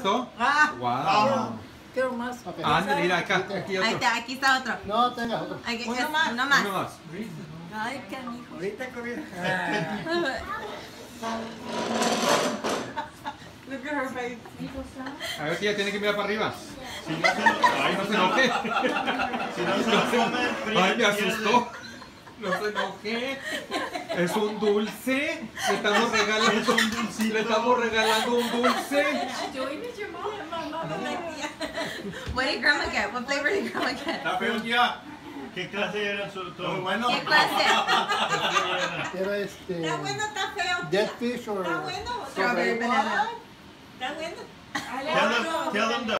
gustó? Wow. Quiero más. Okay. Mira, acá, aquí otro. Aquí está otro. No, tenga otro. Uno más. Uno más. Uno más. Ay, qué hijo. Ahorita comida. Look at her face. A ver, tía, tiene que mirar para arriba. Si no se lo- Ay, no se enoje. Si no se lo come, Ay, me asustó. No se enoje. Es un dulce. Le estamos regalando un dulce. Le estamos regalando un dulce. What did grandma get? What flavor did grandma get? Está feo, tía. ¿Qué clase era su todo? Bueno. ¿Qué clase? Era Está bueno, está feo. dead fish or Está bueno. Strawberry banana. Está bueno. Tell them